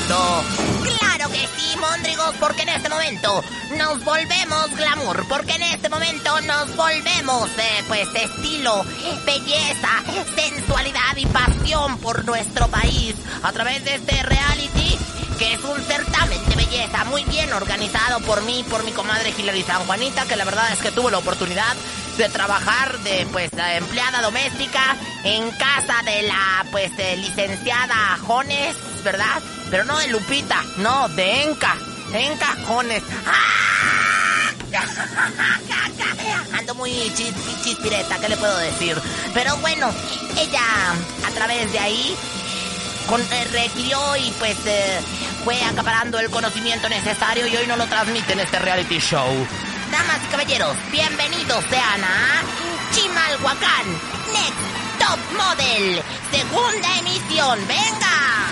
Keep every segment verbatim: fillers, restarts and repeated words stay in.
escuchando. ¡Claro que sí, Móndrigos! Porque en este momento nos volvemos glamour. Porque en este momento nos volvemos, eh, pues, estilo, belleza, sensualidad y pasión por nuestro país. A través de este reality, que es un certamen de belleza muy bien organizado por mí, por mi comadre Hilary San Juanita, que la verdad es que tuvo la oportunidad de trabajar de, pues, la empleada doméstica en casa de la, pues, eh, licenciada Jones, ¿verdad? Pero no de Lupita, no, de Enca, Enca Jones. Ando muy chis, chispireta, ¿qué le puedo decir? Pero bueno, ella a través de ahí con, eh, requirió y pues eh, fue acaparando el conocimiento necesario y hoy nos lo transmite en este reality show. Damas y caballeros, bienvenidos sean a Chimalhuacán Next Top Model, segunda emisión. ¡Venga!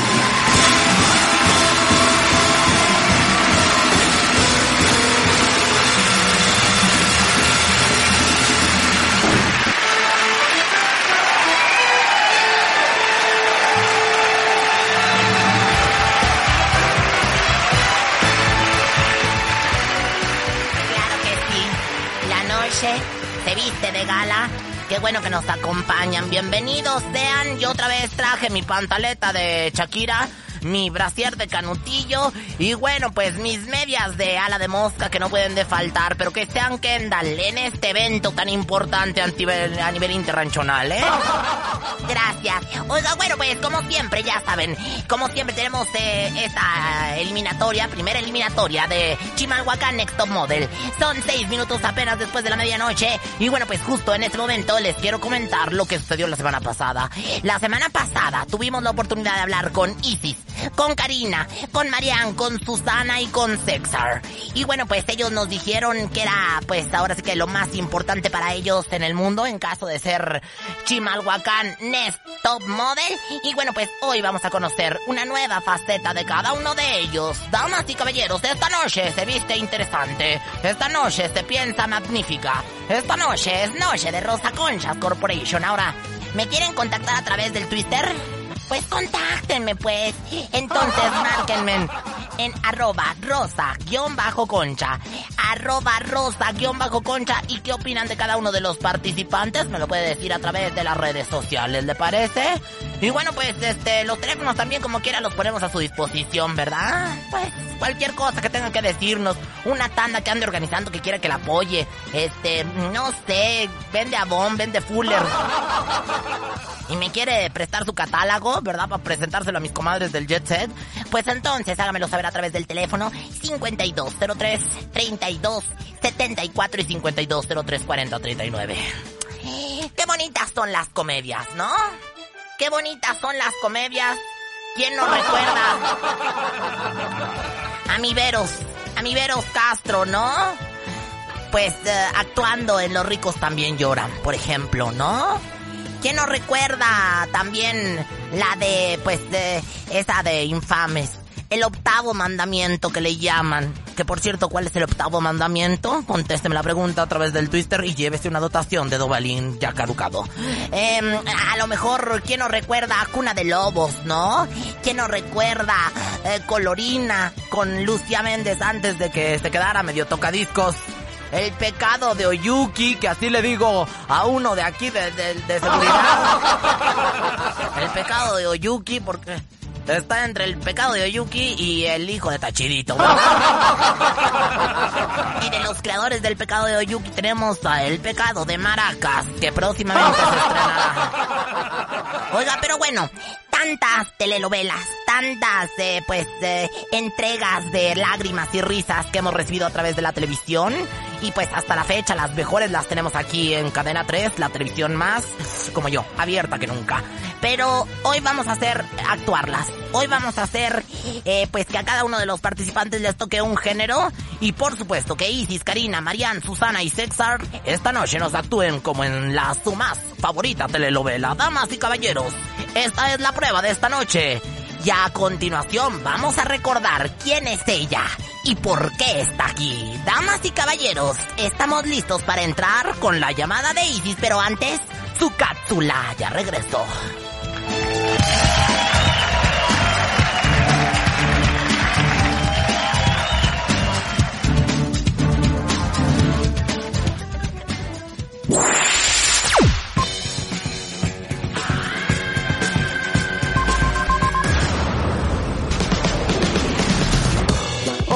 Se viste de gala. Qué bueno que nos acompañan. Bienvenidos sean. Yo otra vez traje mi pantaleta de Shakira, mi brasier de Canutillo y bueno, pues mis medias de ala de mosca que no pueden de faltar, pero que sean Kendall en este evento tan importante a nivel, a nivel internacional, ¿eh? Gracias. Oiga, bueno, pues como siempre, ya saben, como siempre tenemos eh, esta eliminatoria, primera eliminatoria de Chimalhuacán Next Top Model. Son seis minutos apenas después de la medianoche y bueno, pues justo en este momento les quiero comentar lo que sucedió la semana pasada. La semana pasada tuvimos la oportunidad de hablar con Isis, con Karina, con Marianne, con Susana y con César. Y bueno, pues ellos nos dijeron que era, pues ahora sí que lo más importante para ellos en el mundo en caso de ser Chimalhuacán Next Top Model. Y bueno, pues hoy vamos a conocer una nueva faceta de cada uno de ellos. Damas y caballeros, esta noche se viste interesante. Esta noche se piensa magnífica. Esta noche es noche de Rosa Conchas Corporation. Ahora, ¿me quieren contactar a través del Twitter? Pues contáctenme, pues. Entonces, márquenme en, en arroba rosa-concha. Arroba rosa-concha. ¿Y qué opinan de cada uno de los participantes? Me lo puede decir a través de las redes sociales, ¿le parece? Y bueno, pues, este, los teléfonos también como quiera los ponemos a su disposición, ¿verdad? Pues, cualquier cosa que tengan que decirnos. Una tanda que ande organizando que quiera que la apoye. Este, no sé, vende Avon, vende Fuller. Y me quiere prestar su catálogo, ¿verdad? Para presentárselo a mis comadres del Jet Set. Pues entonces hágamelo saber a través del teléfono cincuenta y dos cero tres, treinta y dos setenta y cuatro y cincuenta y dos cero tres cuarenta treinta y nueve. Qué bonitas son las comedias, ¿no? Qué bonitas son las comedias. ¿Quién no recuerda? A mi Veros, a mi Veros Castro, ¿no? Pues eh, actuando en Los ricos también lloran, por ejemplo, ¿no? ¿Quién no recuerda también la de, pues, de esa de Infames? El octavo mandamiento que le llaman. Que por cierto, ¿cuál es el octavo mandamiento? Contésteme la pregunta a través del Twitter y llévese una dotación de Dobalín ya caducado. Eh, a lo mejor, ¿quién no recuerda Cuna de Lobos, no? ¿Quién no recuerda eh, Colorina con Lucía Méndez antes de que se quedara medio tocadiscos? El pecado de Oyuki, que así le digo a uno de aquí de, de, de seguridad. El pecado de Oyuki, porque está entre el pecado de Oyuki y el hijo de Tachirito, ¿verdad? Y de los creadores del pecado de Oyuki tenemos a El pecado de Maracas, que próximamente se estrenará. Oiga, pero bueno, tantas telenovelas, tantas, eh, pues, eh, entregas de lágrimas y risas que hemos recibido a través de la televisión. Y pues hasta la fecha las mejores las tenemos aquí en Cadena tres, la televisión más, como yo, abierta que nunca. Pero hoy vamos a hacer actuarlas. Hoy vamos a hacer, eh, pues que a cada uno de los participantes les toque un género. Y por supuesto que Isis, Karina, Marianne, Susana y César esta noche nos actúen como en la su más favorita telenovela. Damas y caballeros, esta es la prueba de esta noche. Y a continuación vamos a recordar quién es ella y por qué está aquí. Damas y caballeros, estamos listos para entrar con la llamada de Isis, pero antes, su cápsula ya regresó.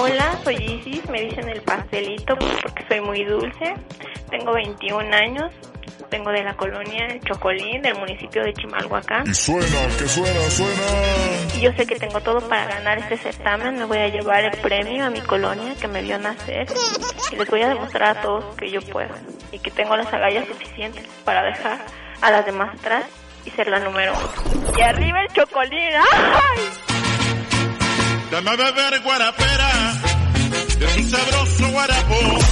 Hola, soy Isis, me dicen el pastelito porque soy muy dulce. Tengo veintiún años, vengo de la colonia El Chocolín, del municipio de Chimalhuacán. Y suena, que suena, suena. Y yo sé que tengo todo para ganar este certamen. Me voy a llevar el premio a mi colonia que me vio nacer. Y les voy a demostrar a todos que yo puedo. Y que tengo las agallas suficientes para dejar a las demás atrás y ser la número uno. ¡Y arriba el Chocolín! ¡Ay! Dame a beber guarapera de un sabroso guarapo.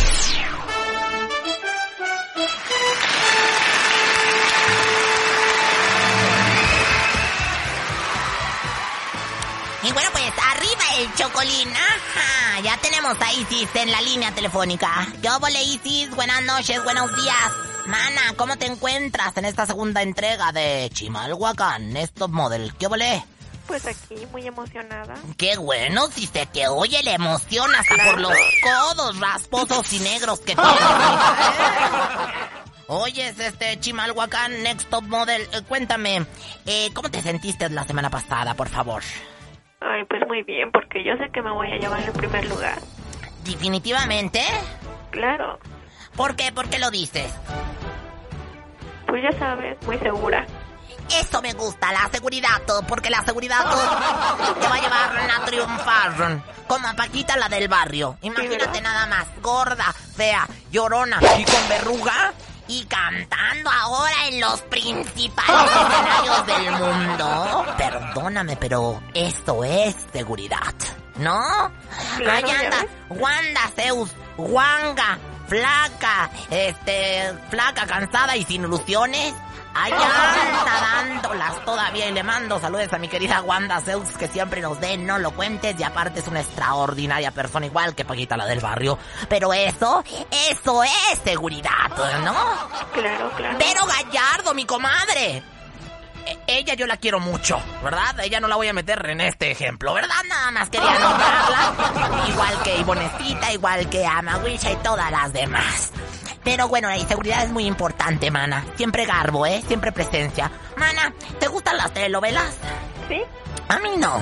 Y bueno, pues arriba el Chocolín. Ajá, ya tenemos a Isis en la línea telefónica. ¿Qué óvole, Isis? Buenas noches, buenos días. Mana, ¿cómo te encuentras en esta segunda entrega de Chimalhuacán Next Top Model? ¿Qué óvole? Pues aquí, muy emocionada. Qué bueno, si se te oye la emoción hasta claro. Por los codos rasposos y negros que tienes. Oyes, este, Chimalhuacán Next Top Model, eh, cuéntame, eh, ¿cómo te sentiste la semana pasada, por favor? Ay, pues muy bien, porque yo sé que me voy a llevar el primer lugar. ¿Definitivamente? Claro. ¿Por qué? ¿Por qué lo dices? Pues ya sabes, muy segura. Eso me gusta, la seguridad, porque la seguridad te va a llevar a triunfar. Como a Paquita, la del barrio. Imagínate, sí, nada más, gorda, fea, llorona y con verruga. Y cantando ahora en los principales escenarios del mundo. Perdóname, pero esto es seguridad, ¿no? Claro, ahí anda Wanda Zeus, Wanga, flaca, este, flaca, cansada y sin ilusiones. Allá anda dándolas todavía y le mando saludos a mi querida Wanda Zeus, que siempre nos dé, no lo cuentes, y aparte es una extraordinaria persona igual que Paquita, la del barrio. Pero eso, eso es seguridad, ¿no? Claro, claro. Pero Gallardo, mi comadre, e- ella yo la quiero mucho, ¿verdad? Ella no la voy a meter en este ejemplo, ¿verdad? Nada más quería nombrarla, igual que Ivonecita, igual que Amaguisha y todas las demás. Pero bueno, la inseguridad es muy importante, mana. Siempre garbo, ¿eh? Siempre presencia. Mana, ¿te gustan las telenovelas? Sí. A mí no.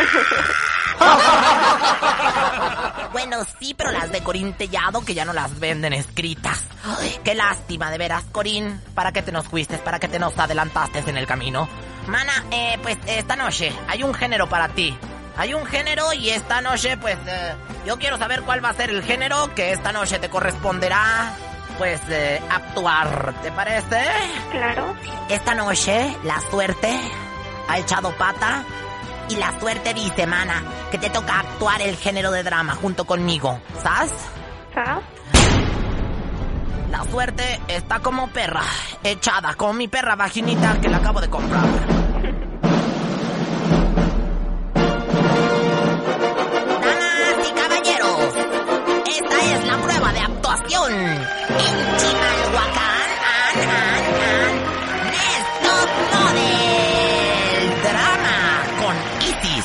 Bueno, sí, pero las de Corín Tellado, que ya no las venden escritas. Ay, qué lástima, de veras, Corín. ¿Para qué te nos fuiste? ¿Para qué te nos adelantaste en el camino? Mana, eh, pues esta noche hay un género para ti. Hay un género y esta noche, pues, eh, yo quiero saber cuál va a ser el género que esta noche te corresponderá, pues, eh, actuar. ¿Te parece? Claro. Esta noche, la suerte ha echado pata y la suerte dice, mana, que te toca actuar el género de drama junto conmigo. ¿Sabes? ¿Sabes? La suerte está como perra, echada, como mi perra vaginita que la acabo de comprar. La prueba de actuación en Chimalhuacán an, an, an, Next Top Model Drama con Isis.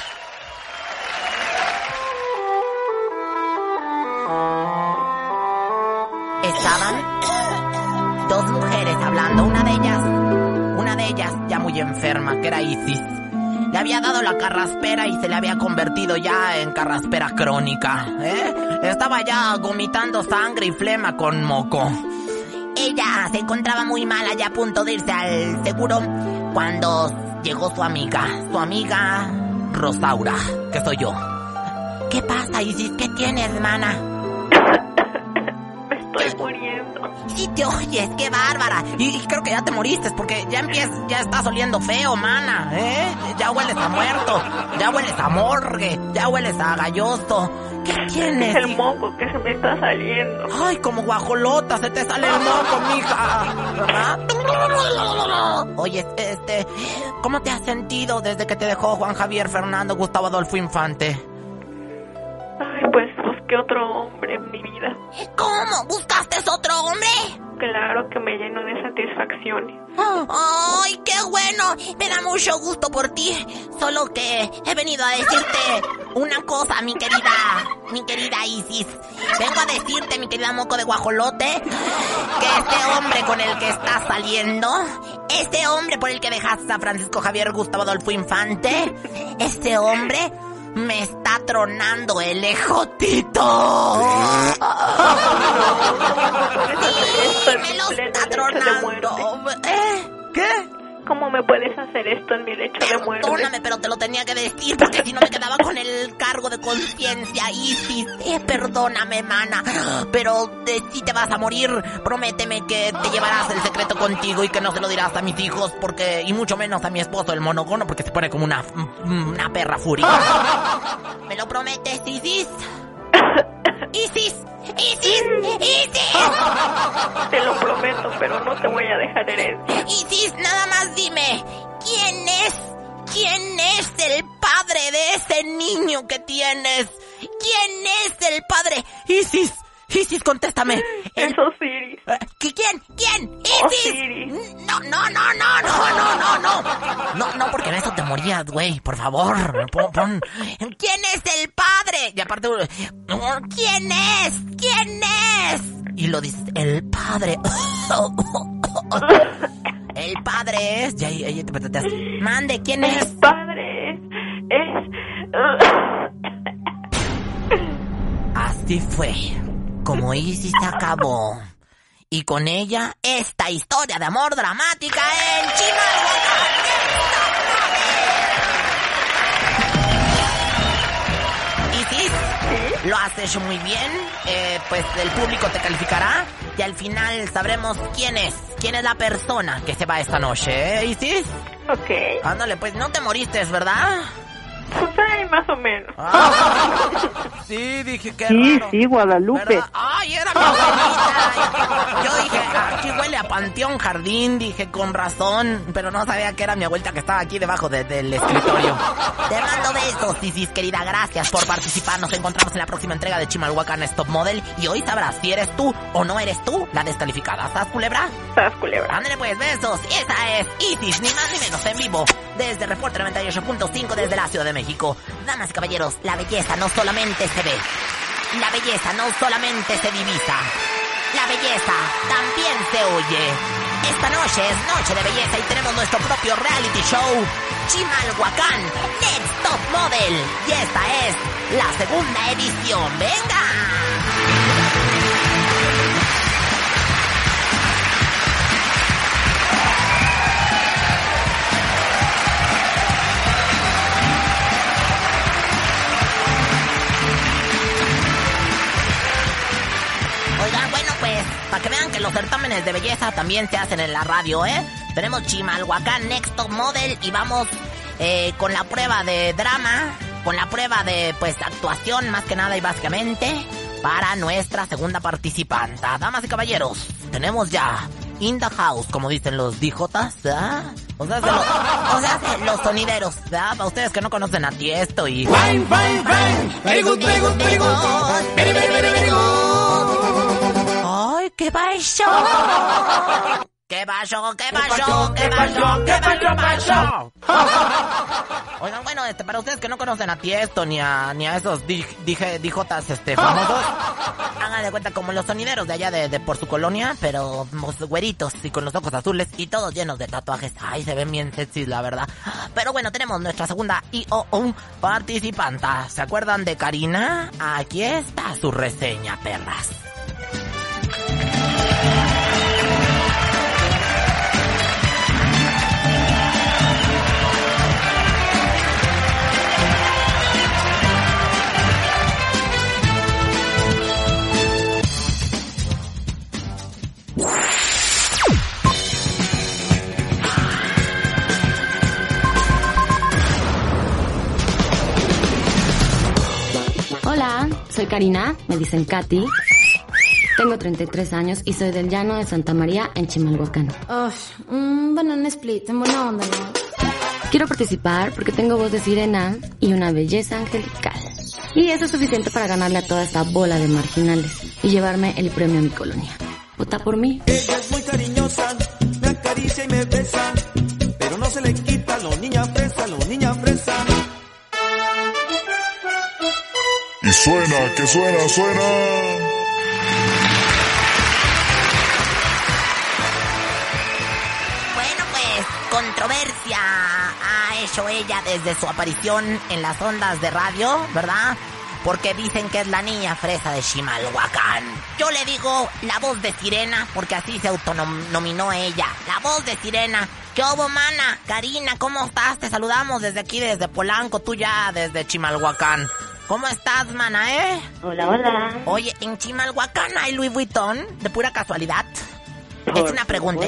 Estaban dos mujeres hablando, una de ellas, una de ellas ya muy enferma, que era Isis. Le había dado la carraspera y se le había convertido ya en carraspera crónica, ¿eh? Estaba ya vomitando sangre y flema con moco. Ella se encontraba muy mala, ya a punto de irse al seguro, cuando llegó su amiga, su amiga Rosaura, que soy yo. ¿Qué pasa, Isis? ¿Qué tienes, hermana? Me estoy muriendo. Sí te oyes, qué bárbara. Y, y creo que ya te moriste, porque ya empiezas, ya estás oliendo feo, mana, ¿eh? Ya hueles a muerto, ya hueles a morgue, ya hueles a galloso. ¿Qué tienes? Es el moco que se me está saliendo. Ay, como guajolota, se te sale el moco, mija, ¿verdad? Oye, este, ¿cómo te has sentido desde que te dejó Juan Javier Fernando Gustavo Adolfo Infante? Ay, pues busqué otro hombre en mi vida. ¿Cómo? ¿Buscaste otro hombre? Claro que me lleno de satisfacciones. ¡Ay, qué bueno! Me da mucho gusto por ti. Solo que he venido a decirte una cosa, mi querida, mi querida Isis. Vengo a decirte, mi querida moco de guajolote, que este hombre con el que estás saliendo, este hombre por el que dejaste a Francisco Javier Gustavo Adolfo Infante, este hombre me está tronando el ejotito. Sí, me lo está tronando. ¿Eh? ¿Qué? ¿Cómo me puedes hacer esto en mi lecho de muerte? Perdóname, pero te lo tenía que decir porque si no me quedaba con el cargo de conciencia. Isis, eh, perdóname, mana. Pero eh, si te vas a morir, prométeme que te llevarás el secreto contigo y que no se lo dirás a mis hijos, porque y mucho menos a mi esposo, el monogono, porque se pone como una, una perra furiosa. ¿Me lo prometes, Isis? ¡Isis! ¡Isis! ¡Isis! Te lo prometo, pero no te voy a dejar herencia. Isis, nada más dime, ¿quién es? ¿Quién es el padre de ese niño que tienes? ¿Quién es el padre? Isis, Isis, contéstame. Es Osiris. ¿Quién? ¿Quién? ¡Isis! Osiris. No, no, no, no, no, no, no, no. No, no, porque en eso te morías, güey. Por favor, pon, pon. ¿Quién es el padre? Y aparte, ¿quién es? ¿Quién es? Y lo dice, el padre. El padre es... Ya, ya, ya te patateas. Mande, ¿quién es? El padre es... es... Así fue como Isis acabó. Y con ella, esta historia de amor dramática en Chimalhuacán. Isis, lo has hecho muy bien. Eh, pues el público te calificará. Y al final sabremos quién es. Quién es la persona que se va esta noche, ¿eh, Isis? Ok. Ándale, pues no te moriste, ¿verdad? Pues ahí más o menos. Ah, sí, dije que Sí, raro. sí, Guadalupe. ¿Verdad? ¡Ay, era mi abuelita! Yo dije, aquí huele a panteón jardín, dije, con razón, pero no sabía que era mi abuelita que estaba aquí debajo de, del escritorio. Te mando besos, Isis, querida, gracias por participar. Nos encontramos en la próxima entrega de Chimalhuacán Top Model y hoy sabrás si eres tú o no eres tú la descalificada. ¿Estás, culebra? Estás, culebra. Ándale pues, besos. Y esa es Isis, ni más ni menos, en vivo, desde Reporte noventa y ocho punto cinco desde la Ciudad de México. Damas y caballeros, la belleza no solamente se ve, la belleza no solamente se divisa, la belleza también se oye. Esta noche es noche de belleza y tenemos nuestro propio reality show, Chimalhuacán Next Top Model. Y esta es la segunda edición. ¡Venga! Oigan, bueno, pues, para que vean que los certámenes de belleza también se hacen en la radio, ¿eh? Tenemos Chimalhuacán Next Top Model y vamos eh, con la prueba de drama, con la prueba de, pues, actuación más que nada y básicamente para nuestra segunda participante. Damas y caballeros, tenemos ya in the house, como dicen los D Jotas, ¿verdad? O sea, se lo, o sea, se- los sonideros, ¿verdad? Para ustedes que no conocen a Tiesto y... Fine, fine, fine. Very good, very good, very good. Very, very, very, very good. ¡Ay, qué pasó! ¿Qué pasó? ¿Qué pasó? ¿Qué pasó? ¿Qué pasó? pasó? Oigan, bueno, este, para ustedes que no conocen a Tiesto ni a, ni a esos di- dije, dijotas este, famosos, hagan de cuenta como los sonideros de allá de, de por su colonia, pero pues, güeritos y con los ojos azules y todos llenos de tatuajes. Ay, se ven bien sexys, la verdad. Pero bueno, tenemos nuestra segunda I O U participanta. ¿Se acuerdan de Karina? Aquí está su reseña, perras. Hola, soy Karina, me dicen Katy. Tengo treinta y tres años y soy del llano de Santa María en Chimalhuacán. Uf, un banana split, en buena onda, ¿no? Quiero participar porque tengo voz de sirena y una belleza angelical. Y eso es suficiente para ganarle a toda esta bola de marginales y llevarme el premio a mi colonia. Vota por mí. Ella es muy cariñosa, me acaricia y me besa, pero no se le quita lo niña fresa, lo niña fresa. Y suena, que suena, suena. Bueno, pues, controversia ha hecho ella desde su aparición en las ondas de radio, ¿verdad? Porque dicen que es la niña fresa de Chimalhuacán. Yo le digo la voz de sirena, porque así se autonominó ella. La voz de sirena. ¿Qué hubo, mana? Karina, ¿cómo estás? Te saludamos desde aquí, desde Polanco, tú ya desde Chimalhuacán. ¿Cómo estás, mana, eh? Hola, hola. Oye, ¿en Chimalhuacán hay Louis Vuitton? ¿De pura casualidad? Por es una pregunta.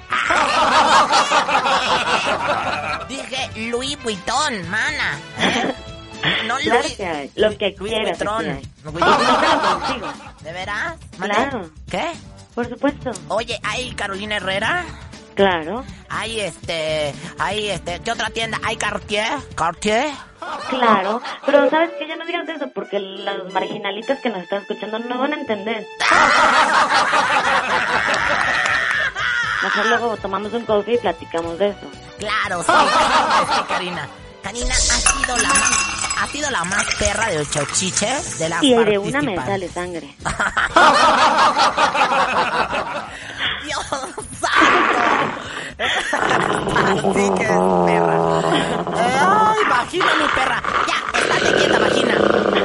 Dije Louis Vuitton, mana. ¿Eh? No, claro Louis, que hay. Lo que Louis quieras. Vuitton. Aquí hay. Louis No Vuitton. te lo consigo. ¿De veras? ¿Mande? Claro. ¿Qué? Por supuesto. Oye, ¿hay Carolina Herrera? Claro. Hay este, hay este, ¿qué otra tienda? ¿Hay Cartier? ¿Cartier? Claro. Pero ¿sabes qué? Ya no digas eso porque las marginalitas que nos están escuchando no van a entender. Mejor luego tomamos un coffee y platicamos de eso. Claro, sí, sí, Karina. Karina ha sido la más, ha sido la más perra de Chochiche de las Y de una me participantes. sale sangre. Dios santo. Así que es perra. Ay, vagina, mi perra. Ya, estate quieta, vagina.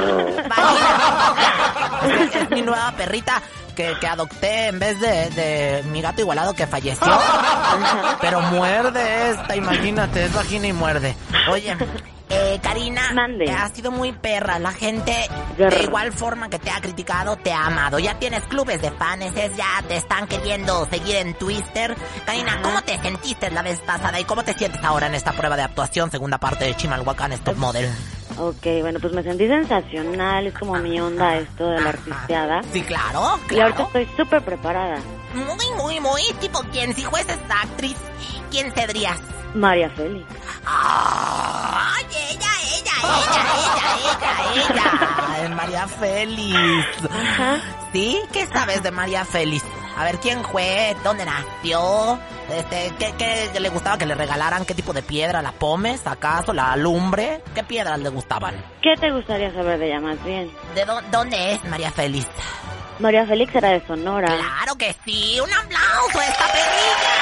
Vagina. Es, es mi nueva perrita que, que adopté en vez de, de mi gato igualado que falleció. Pero muerde esta, imagínate, es vagina y muerde. Oye, eh, Karina, Mande. ha sido muy perra. La gente, Grr. de igual forma que te ha criticado, te ha amado. Ya tienes clubes de fans, ya te están queriendo seguir en Twitter. Karina, Ajá. ¿cómo te sentiste la vez pasada y cómo te sientes ahora en esta prueba de actuación, segunda parte de Chimalhuacán Top Model? Ok, bueno, pues me sentí sensacional. Es como mi onda esto de la artisteada. Sí, claro, Y ahorita claro. estoy súper preparada. Muy, muy, muy, tipo, ¿quién? Si fueses actriz, ¿quién serías? María Félix. ¡Ay, ella, ella, ella, ella, ella, ella! Es María Félix. Ajá. ¿Sí? ¿Qué sabes de María Félix? A ver, ¿quién fue? ¿Dónde nació? Este, ¿qué, qué le gustaba que le regalaran? ¿Qué tipo de piedra? ¿La pomes, acaso? ¿La lumbre? ¿Qué piedras le gustaban? ¿Qué te gustaría saber de ella más bien? ¿De dó- dónde es María Félix? María Félix era de Sonora. ¡Claro que sí! ¡Un aplauso a esta perrilla!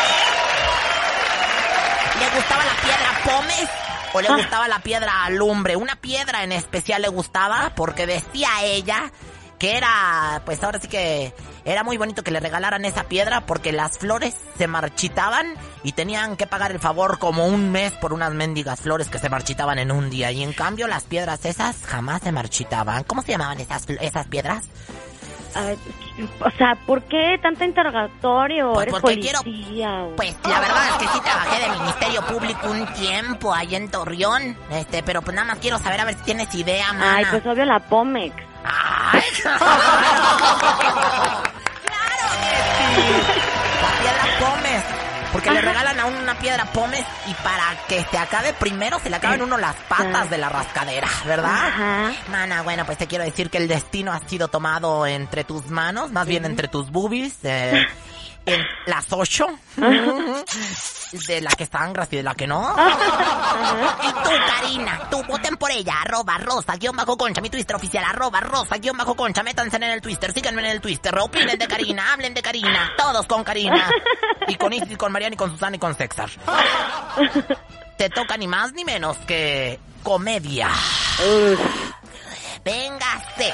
¿Le gustaba la piedra pómez o le Ah. gustaba la piedra lumbre? Una piedra en especial le gustaba porque decía ella que era, pues ahora sí que era muy bonito que le regalaran esa piedra porque las flores se marchitaban y tenían que pagar el favor como un mes por unas mendigas flores que se marchitaban en un día. Y en cambio las piedras esas jamás se marchitaban. ¿Cómo se llamaban esas, esas piedras? Ay, o sea, ¿por qué tanto interrogatorio? Pues ¿Eres porque policía o...? Pues la verdad es que sí trabajé de Ministerio Público un tiempo ahí en Torreón, este, pero pues nada más quiero saber a ver si tienes idea, mana. Ay, pues obvio la Pomex. ¡Ay, claro! ¡Claro que sí! La piedra Pómez. Porque le regalan a uno una piedra Pómez y para que se acabe primero se le acaben uno las patas de la rascadera, ¿verdad? Ajá. Mana, bueno, pues te quiero decir que el destino ha sido tomado entre tus manos, más bien entre tus boobies, eh, en las ocho, de la que sangras y de la que no. Y tú, Karina, tú voten por ella, arroba rosa, guión bajo concha, mi Twitter oficial, arroba rosa, guión bajo concha, métanse en el Twitter, síganme en el Twitter, opinen de Karina, hablen de Karina, todos con Karina. Y con Isis, con Mariana, y con Susana, y con César. Te toca ni más ni menos que comedia. Uf. Véngase.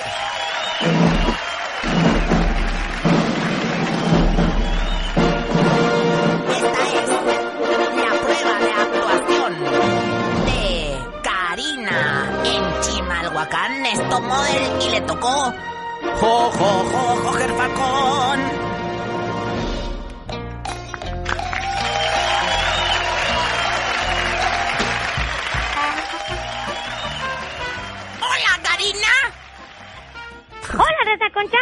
Esta es la prueba de actuación de Karina en Chimalhuacán Top Model y le tocó Jo, jo, jo, jo, Jerfacón. Hola, Karina. Hola, Rosa Concha.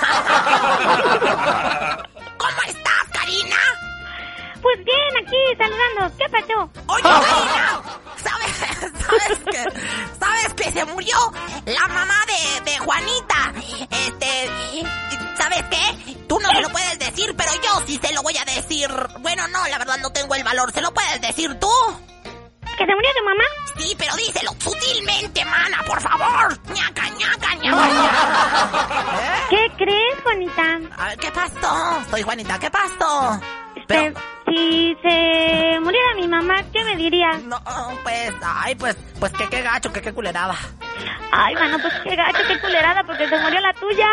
¿Cómo estás, Karina? Pues bien, aquí saludando. ¿Qué pasó? Oye, Karina, ¿sabes, sabes que, sabes que se murió la mamá de, de Juanita? Este, ¿sabes qué? Tú no se lo puedes decir, pero yo sí se lo voy a decir. Bueno, no, la verdad no tengo el valor. ¿Se lo puedes decir tú? ¿Que se murió tu mamá? Sí, pero díselo sutilmente, mana, por favor. Ñaca, ñaca, ñaca, ñaca. ¿Eh? ¿Qué crees, Juanita? A ver, ¿qué pasó? Soy Juanita, ¿qué pasó? Pero, si se muriera mi mamá, ¿qué me dirías? No, pues, ay, pues, pues que qué gacho, que qué culerada. Ay, bueno, pues qué gacho, qué culerada, porque se murió la tuya.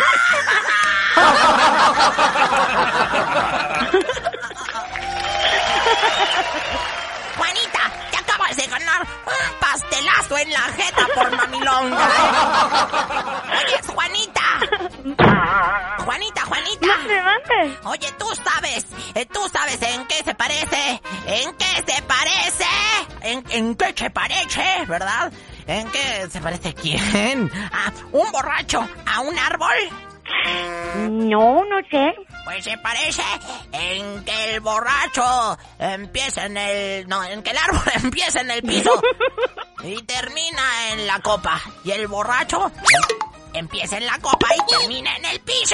Juanita, te acabas de ganar un pastelazo en la jeta por mamilonga, ¿eh? Oye, Juanita. Juanita, Juanita. Mande, mande. Oye, tú sabes, eh, tú sabes en qué se parece, en qué se parece, en, en qué se parece, ¿verdad? ¿En qué se parece quién? ¿A un borracho? ¿A un árbol? No, no sé. Pues se parece en que el borracho empieza en el... No, en que el árbol empieza en el piso y termina en la copa. Y el borracho empieza en la copa y termina en el piso.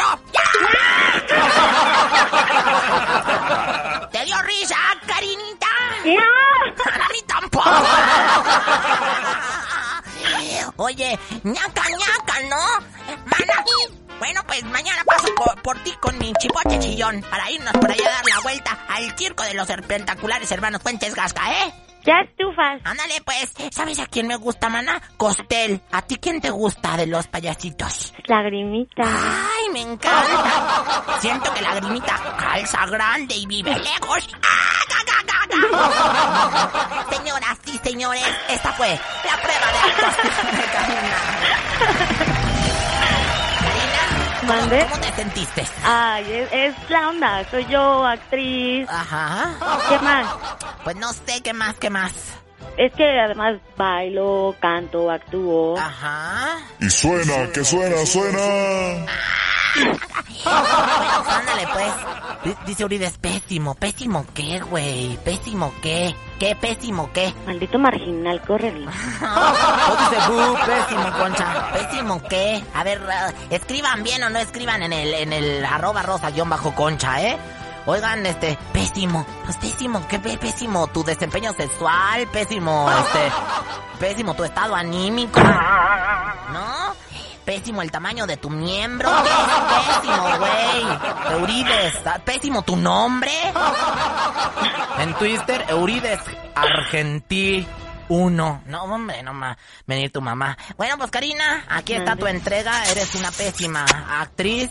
¿Te dio risa, Karinita? No. A mí tampoco. Oye, ñaca, ñaca, ¿no? Mana. Bueno, pues mañana paso por, por ti con mi chipote chillón para irnos por allá a dar la vuelta al circo de los espectaculares hermanos Fuentes Gasca, ¿eh? Ya estufas. Ándale, pues. ¿Sabes a quién me gusta, mana? Costel. ¿A ti quién te gusta de los payasitos? Lagrimita. Ay, me encanta. Siento que Lagrimita calza grande y vive lejos. ¡Ah, ga, ga, ga, ga! Señoras y señores, esta fue la prueba de actuación de Karina. ¿Cómo, ¿Mande? ¿Cómo te sentiste? Ay, es, es la onda. Soy yo, actriz. Ajá. ¿Qué más? Pues no sé qué más, qué más. Es que además bailo, canto, actúo. Ajá. Y suena, que suena, suena. Bueno, ándale, pues. D- Dice Urides, pésimo. ¿Pésimo qué, güey? ¿Pésimo qué? ¿Qué pésimo qué? Maldito marginal, córrele. O dice, bu, pésimo, Concha. ¿Pésimo qué? A ver, uh, escriban bien o no escriban en el, en el arroba rosa guión bajo Concha, ¿eh? Oigan, este, pésimo. Pues pésimo, ¿qué pe- pésimo? Tu desempeño sexual, pésimo, este, pésimo tu estado anímico, ¿no? Pésimo el tamaño de tu miembro. ¿Qué es pésimo, güey? Eurides, pésimo tu nombre. En Twitter, Eurides Argentí uno. No, hombre, no más venir tu mamá. Bueno, pues Karina, aquí está tu entrega. Eres una pésima actriz,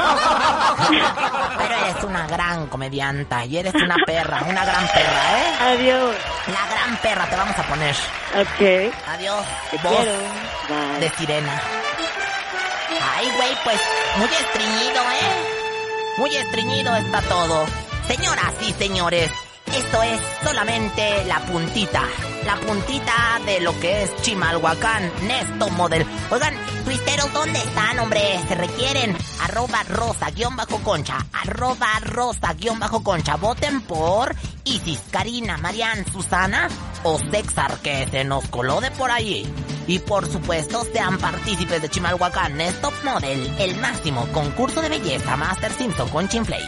pero eres una gran comedianta y eres una perra, una gran perra, ¿eh? Adiós. La gran perra te vamos a poner. Ok. Adiós, Te voz quiero. Bye. de sirena. Ay, güey, pues muy estreñido, ¿eh? Muy estreñido está todo. Señoras y señores, esto es solamente la puntita. La puntita de lo que es Chimalhuacán Next Model. Oigan, tuisteros, ¿dónde están, hombre? Se requieren. Arroba rosa guión bajo concha. Arroba rosa guión bajo concha. Voten por Isis, Karina, Marian, Susana o Sexar, que se nos coló de por ahí. Y por supuesto, sean partícipes de Chimalhuacán Next Model, el máximo concurso de belleza Master Simpson con Chinflay.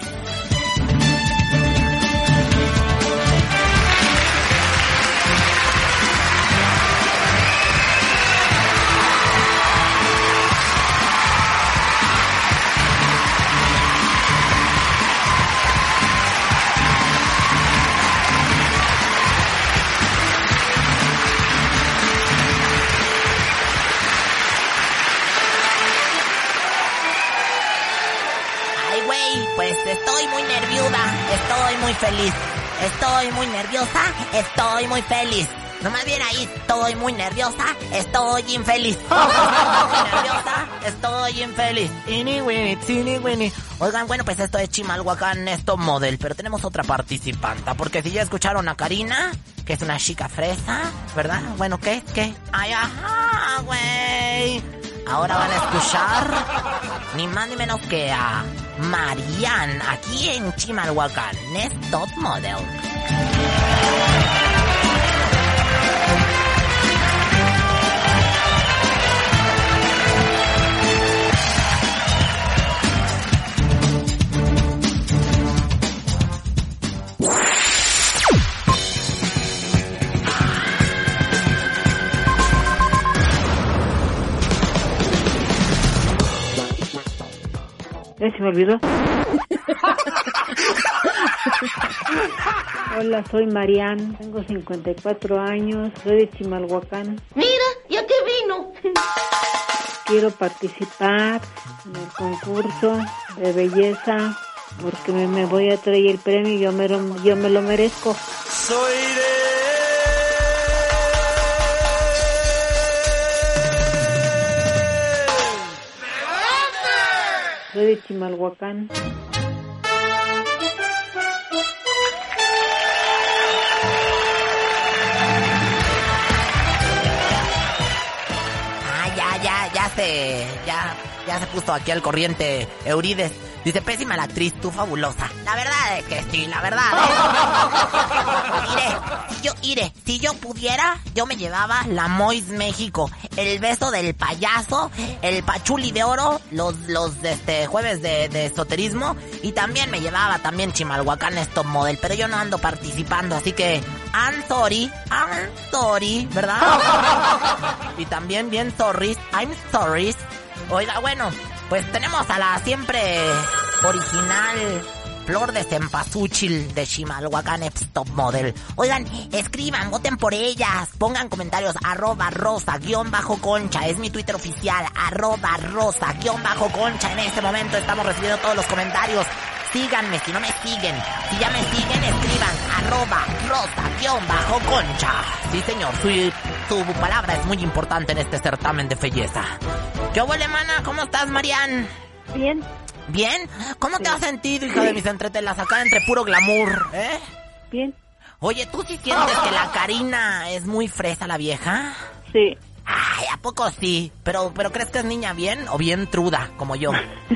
Pues estoy muy nerviuda, estoy muy feliz, estoy muy nerviosa, estoy muy feliz. Nomás bien ahí, estoy muy nerviosa, estoy infeliz. Estoy muy nerviosa, estoy infeliz. Ini winnie, tini winnie. Oigan, bueno, pues esto es Chimalhuacán Next Model, pero tenemos otra participanta, porque si ya escucharon a Karina, que es una chica fresa, ¿verdad? Bueno, ¿qué? ¿Qué? Ay, ajá, güey. Ahora van a escuchar ni más ni menos que a Marian, aquí en Chimalhuacán Next Model. Eh, se me olvidó. Hola, soy Marian, tengo cincuenta y cuatro años, soy de Chimalhuacán. Mira, ¿ya qué vino? Quiero participar en el concurso de belleza porque me, me voy a traer el premio y yo me lo, yo me lo merezco. Soy de... Soy de Chimalhuacán. Ya se, ya, ya se puso aquí al corriente Eurides. Dice, pésima la actriz, tú fabulosa. La verdad es que sí, la verdad. ¿eh? Iré, si yo, iré, si yo pudiera, yo me llevaba la Mois México, el beso del payaso, el pachuli de oro, los, los, este, jueves de, de esoterismo, y también me llevaba también Chimalhuacán Top Model, pero yo no ando participando, así que, I'm sorry, I'm sorry, ¿verdad? Y también bien sorry, I'm sorry. Oiga, bueno, pues tenemos a la siempre original Flor de Cempasúchil de Chimalhuacán Top Model. Oigan, escriban, voten por ellas, pongan comentarios, arroba rosa guión bajo concha, es mi Twitter oficial, arroba rosa guión bajo concha. En este momento estamos recibiendo todos los comentarios. Síganme, si no me siguen, si ya me siguen, escriban, arroba rosa guión bajo concha. Sí, señor, su, su palabra es muy importante en este certamen de belleza. ¿Qué huele, mana? ¿Cómo estás, Marian? Bien. ¿Bien? ¿Cómo sí. te has sentido, hija de mis entretelas, acá entre puro glamour, eh? Bien. Oye, ¿tú sí sientes que la Karina es muy fresa, la vieja? Sí. Ay, ¿a poco sí? Pero, pero ¿crees que es niña bien o bien truda, como yo?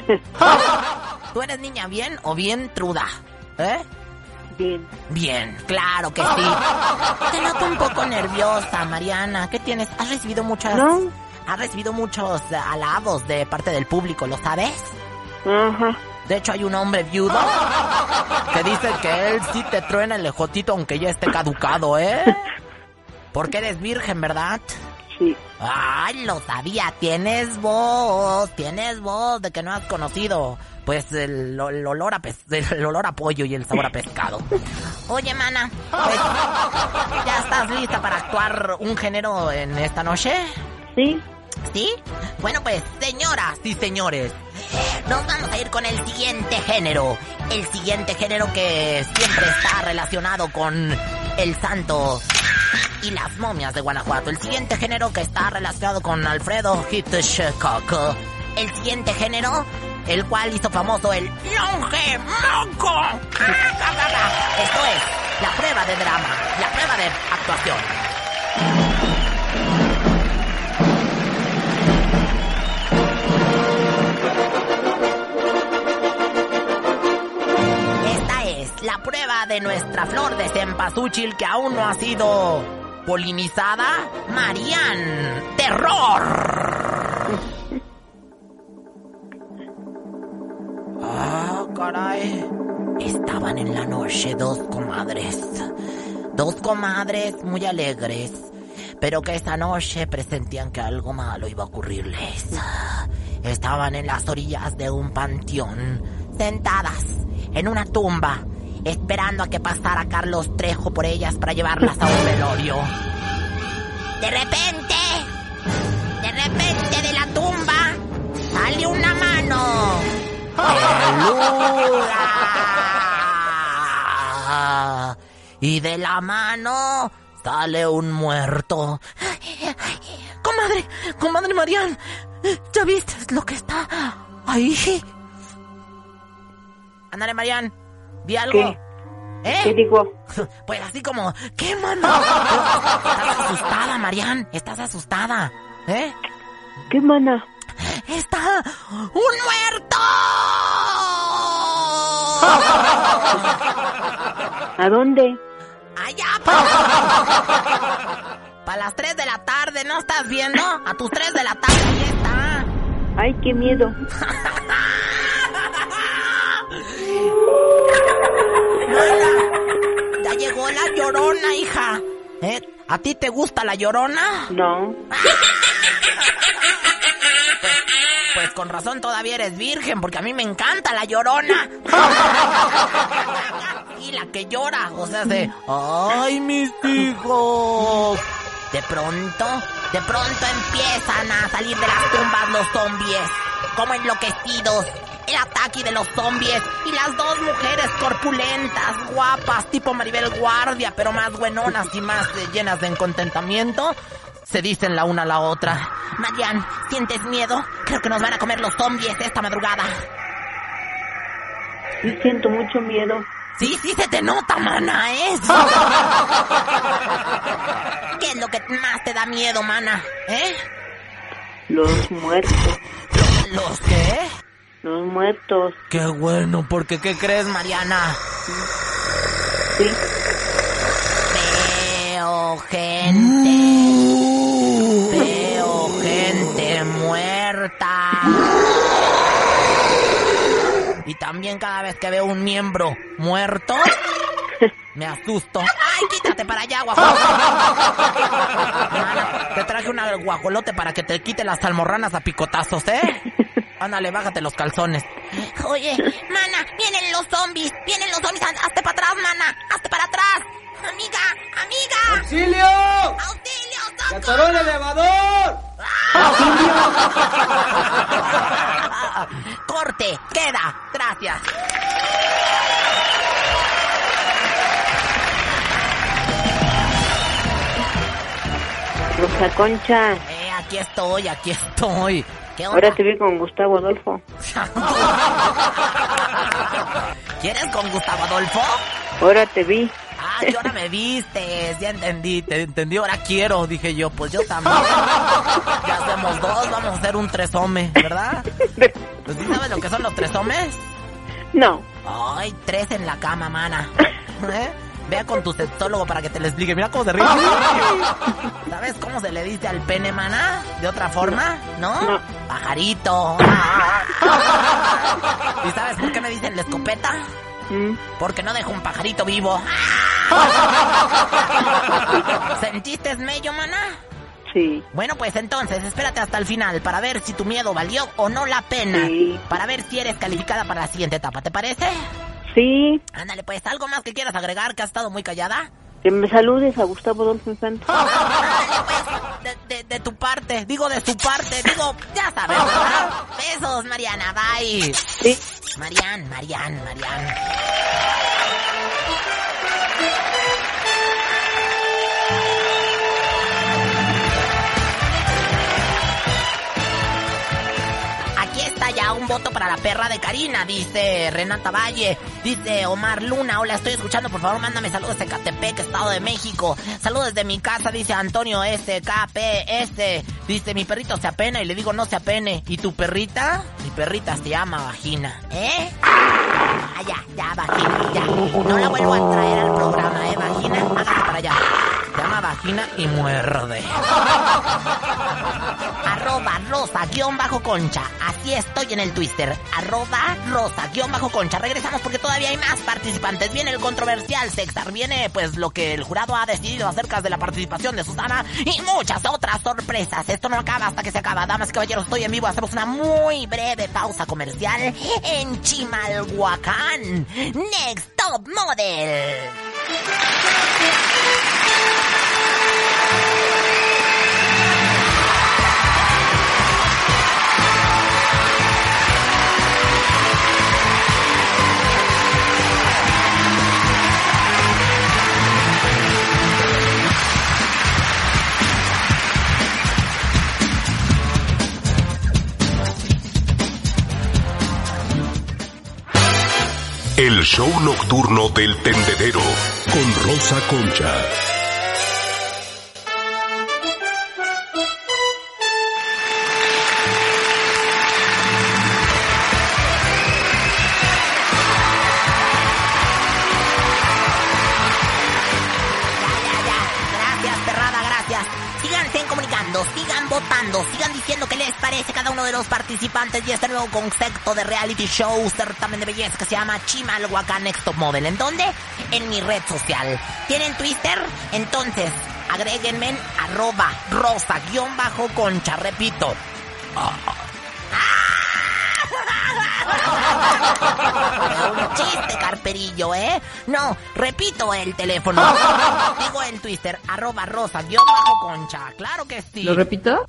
¿Tú eres niña bien o bien truda? ¿Eh? Bien. Bien, claro que sí. Te noto un poco nerviosa, Mariana. ¿Qué tienes? ¿Has recibido muchas... No. ¿Has recibido muchos halagos de parte del público, lo sabes? Ajá. De hecho, hay un hombre viudo que dice que él sí te truena el ejotito aunque ya esté caducado, ¿eh? Porque eres virgen, ¿verdad? Sí. Ay, lo sabía. Tienes voz, tienes voz de que no has conocido, pues, el, el olor a pes, el olor a pollo y el sabor a pescado. Oye, mana, pues, ¿ya estás lista para actuar un género en esta noche? Sí. ¿Sí? Bueno, pues, señoras y señores, nos vamos a ir con el siguiente género. El siguiente género que siempre está relacionado con el santo y las momias de Guanajuato. El siguiente género que está relacionado con Alfredo Hitchcock. El siguiente género, el cual hizo famoso el longe moco. Esto es la prueba de drama, la prueba de actuación. La prueba de nuestra flor de cempasúchil que aún no ha sido polinizada. Marian, terror. Ah, caray. Estaban en la noche dos comadres. Dos comadres muy alegres, pero que esa noche presentían que algo malo iba a ocurrirles. Estaban en las orillas de un panteón, sentadas en una tumba, esperando a que pasara Carlos Trejo por ellas para llevarlas a un velorio. De repente, de repente de la tumba sale una mano peluda. Y de la mano sale un muerto. Comadre, comadre Marian, ¿ya viste lo que está ahí? Ándale, Marian, di algo. ¿Qué? ¿Eh? ¿Qué digo? Pues así como, ¿qué, mano? Estás asustada, Marian, estás asustada, ¿eh? ¿Qué, mana? ¡Está un muerto! ¿A dónde? Allá, para pa las tres de la tarde, ¿no estás viendo? A tus tres de la tarde ahí está. Ay, qué miedo. Mana, ya llegó la Llorona, hija. ¿Eh? ¿A ti te gusta la Llorona? No. Pues, pues con razón todavía eres virgen, porque a mí me encanta la Llorona. y la que llora, o sea, de, ¡ay, mis hijos! De pronto, de pronto empiezan a salir de las tumbas los zombies, como enloquecidos. El ataque de los zombies y las dos mujeres corpulentas, guapas, tipo Maribel Guardia, pero más buenonas y más eh, llenas de contentamiento, se dicen la una a la otra. Marian, ¿sientes miedo? Creo que nos van a comer los zombies esta madrugada. Sí, siento mucho miedo. Sí, sí se te nota, mana, ¿eh? ¿Qué es lo que más te da miedo, mana? ¿Eh? Los muertos. ¿Los, los qué? Los muertos. Qué bueno, porque ¿qué crees, Mariana? Sí. Veo gente. Veo gente muerta. Y también cada vez que veo un miembro muerto, me asusto. ¡Ay, quítate para allá, guajolote! Mana, te traje un guajolote para que te quite las almorranas a picotazos, ¿eh? Ándale, bájate los calzones. Oye, mana, vienen los zombies, vienen los zombies, hazte para atrás, mana, hazte para atrás. Amiga, amiga. ¡Auxilio! ¡Auxilio, socorro! ¡Se atoró el elevador! Corte, queda, gracias. Rosa Concha. Eh, aquí estoy, aquí estoy. ¿Qué onda? Ahora te vi con Gustavo Adolfo. ¿Quieres con Gustavo Adolfo? Ahora te vi. Ah, que ahora me viste, ya entendí, te entendí, ahora quiero, dije yo, pues yo también. Ya hacemos dos, vamos a hacer un tresome, ¿verdad? ¿Pues sí sabes lo que son los tresomes? No. Ay, tres en la cama, mana. ¿Eh? Vea con tu sexólogo para que te lo explique. Mira cómo se ríe. ¿Sabes cómo se le dice al pene, mana? ¿De otra forma? ¿No? No. Pajarito. ¿Y sabes por qué me dicen la escopeta? ¿Mm? Porque no dejo un pajarito vivo. ¿Sentiste mello, mana? Sí. Bueno, pues entonces, espérate hasta el final para ver si tu miedo valió o no la pena. Sí. Para ver si eres calificada para la siguiente etapa, ¿te parece? Sí. Ándale, pues, ¿algo más que quieras agregar, que has estado muy callada? Que me saludes a Gustavo Adolfo Infante. Ándale, pues, de, de, de tu parte, digo de su parte, digo, ya sabes, ¿verdad? Besos, Mariana, bye. Sí. Marian, Marian, Marian. Aquí está ya un voto para la perra de Karina, dice Renata Valle, dice Omar Luna, hola, estoy escuchando, por favor, mándame saludos de Catepec, Estado de México, saludos desde mi casa, dice Antonio S K P S, dice mi perrito se apena y le digo no se apene, ¿y tu perrita? Mi perrita se llama Vagina, ¿eh? Ah, ya, ya, Vagina, ya, no la vuelvo a traer al programa, ¿eh, Vagina? Hágase para allá. Se llama Vagina y muerde. Arroba rosa guión bajo concha. Así estoy en el Twitter. Arroba rosa guión bajo concha. Regresamos porque todavía hay más participantes. Viene el controversial Sextar. Viene pues lo que el jurado ha decidido acerca de la participación de Susana. Y muchas otras sorpresas. Esto no acaba hasta que se acaba. Damas y caballeros, estoy en vivo. Hacemos una muy breve pausa comercial en Chimalhuacán. Next Top Model. El show nocturno del tendedero con Rosa Concha. Sigan votando, sigan diciendo qué les parece cada uno de los participantes y este nuevo concepto de reality show, certamen de belleza que se llama Chimalhuacán Next Top Model. ¿En dónde? En mi red social. ¿Tienen Twitter? Entonces, agréguenme en arroba rosa guión bajo concha. Repito. Un chiste, Carperillo, ¿eh? No, repito el teléfono. Digo el Twitter, arroba rosa, guión bajo concha. Claro que sí. ¿Lo repito?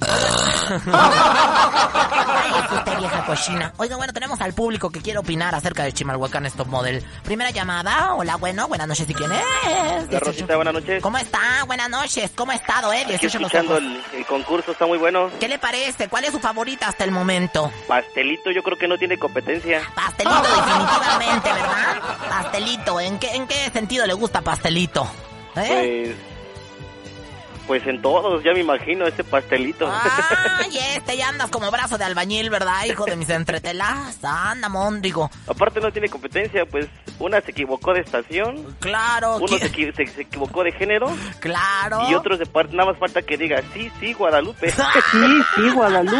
Ay, es usted vieja cochina. Oiga, bueno, tenemos al público que quiere opinar acerca de Chimalhuacán Stop Model. Primera llamada. Hola, bueno, buenas noches. ¿Y quién es? Hola, Rosita, buenas noches. ¿Cómo está? Buenas noches. ¿Cómo ha estado, eh? Aquí escuchando el, el concurso, está muy bueno. ¿Qué le parece? ¿Cuál es su favorita hasta el momento? Pastelito, yo creo que no tiene competencia. Pastelito, definitivamente, ¿verdad? Pastelito. ¿En qué, en qué sentido le gusta Pastelito? ¿Eh? Pues... Pues en todos, ya me imagino, ese pastelito. Ay, este, ya andas como brazo de albañil, ¿verdad, hijo de mis entretelas? Anda, móndigo. Aparte no tiene competencia, pues una se equivocó de estación. Claro. Uno se, equi se, se equivocó de género. Claro. Y otros de parte, nada más falta que diga, sí, sí, Guadalupe. Sí, sí, Guadalupe.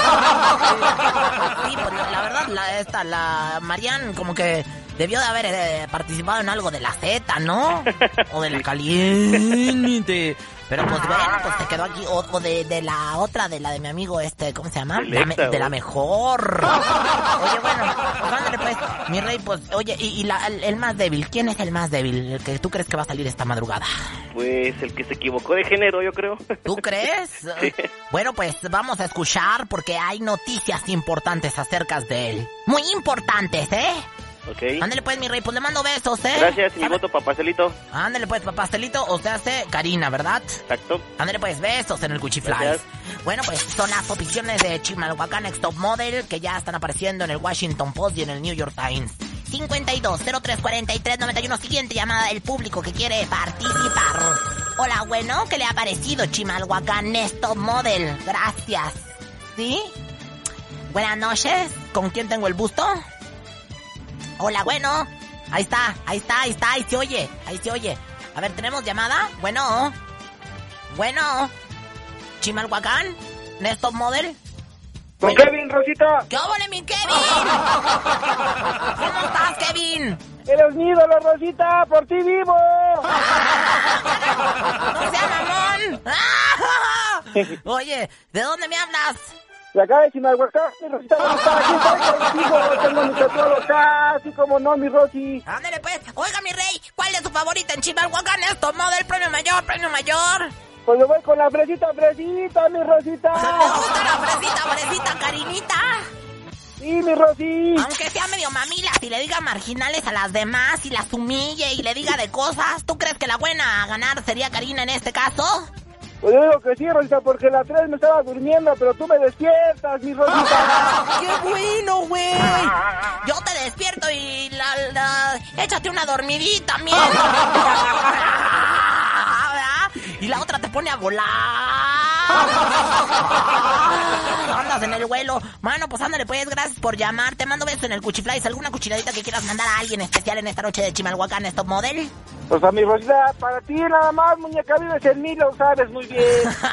Sí, pues la verdad, la, esta, la Marian como que... debió de haber eh, participado en algo de la Z, ¿no? O de la Caliente. Pero pues bueno, pues se quedó aquí. O, o de, de la otra, de la de mi amigo este, ¿cómo se llama? La me, de la mejor. Oye, bueno, pues ándale pues, mi rey, pues, oye, y, y la, el, el más débil, ¿quién es el más débil? El que tú crees que va a salir esta madrugada. Pues el que se equivocó de género, yo creo. ¿Tú crees? Sí. Bueno, pues vamos a escuchar porque hay noticias importantes acerca de él. Muy importantes, ¿eh? Ok. Ándale pues, mi rey, pues le mando besos, ¿eh? Gracias, y mi voto para Pastelito. Ándale pues, para Pastelito, usted hace Karina, ¿verdad? Exacto. Ándale pues, besos en el Cuchifly. Bueno, pues son las opciones de Chimalhuacán Next Top Model que ya están apareciendo en el Washington Post y en el New York Times. cincuenta y dos, cero tres, cuarenta y tres, noventa y uno, siguiente llamada del público que quiere participar. Hola, bueno, ¿qué le ha parecido Chimalhuacán Next Top Model? Gracias. ¿Sí? Buenas noches, ¿con quién tengo el gusto? Hola, bueno. Ahí está, ahí está, ahí está, ahí se oye, ahí se oye. A ver, ¿tenemos llamada? Bueno. Bueno. Chimalhuacán, Next Top Model. Con bueno. Kevin, Rosita. ¿Qué óvole, mi Kevin? ¿Cómo estás, Kevin? Eres mi ídolo, Rosita, por ti vivo. ¡No seas mamón! Oye, ¿de dónde me hablas? De acá de Chimalhuacán, mi Rosita, ¿cómo estás? Aquí estoy contigo, tengo mi tatuado acá, así como no, mi Rosy. Ándale pues, oiga mi rey, ¿cuál es tu favorita en Chimalhuacán? Esto, model, premio mayor, premio mayor. Pues me voy con la fresita, fresita, mi Rosita. ¿Te gusta la fresita, fresita, Karinita? Sí, mi Rosy. Aunque sea medio mamila, si le diga marginales a las demás y las humille y le diga de cosas, ¿tú crees que la buena a ganar sería Karina en este caso? Pues yo digo que sí, Rosita, porque la tres me estaba durmiendo, pero tú me despiertas, mi Rosita. ¡Qué bueno, güey! Yo te despierto y la, la... échate una dormidita, también. Y la otra te pone a volar. Andas en el vuelo. Mano, pues ándale pues, gracias por llamar. Te mando besos en el Cuchifly. ¿Alguna cuchiladita que quieras mandar a alguien especial en esta noche de Chimalhuacán Stop Model? Pues a mi Rosita, para ti nada más, muñeca, vives en mí, lo sabes muy bien.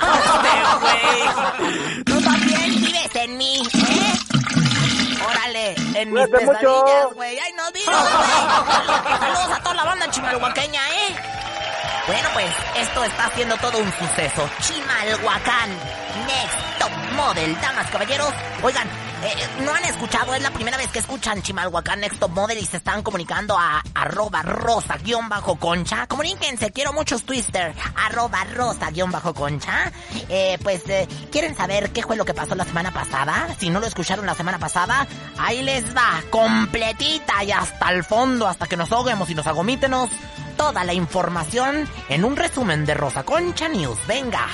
Tú también vives en mí, ¿eh? Órale, en mis Cuídate pesadillas, güey. ¡Ay, nos vimos, güey! Saludos a toda la banda chimalhuaqueña, ¿eh? Bueno, pues, esto está haciendo todo un suceso. Chimalhuacán Next Top Model. Damas, caballeros, oigan, eh, ¿no han escuchado? Es la primera vez que escuchan Chimalhuacán Next Top Model y se están comunicando a arroba rosa guión bajo concha. Comuníquense, quiero muchos Twister. Arroba rosa guión bajo concha. Eh, pues, eh, ¿quieren saber qué fue lo que pasó la semana pasada? Si no lo escucharon la semana pasada, ahí les va, completita y hasta el fondo, hasta que nos ahoguemos y nos agomítenos. Toda la información en un resumen de Rosa Concha News. Venga.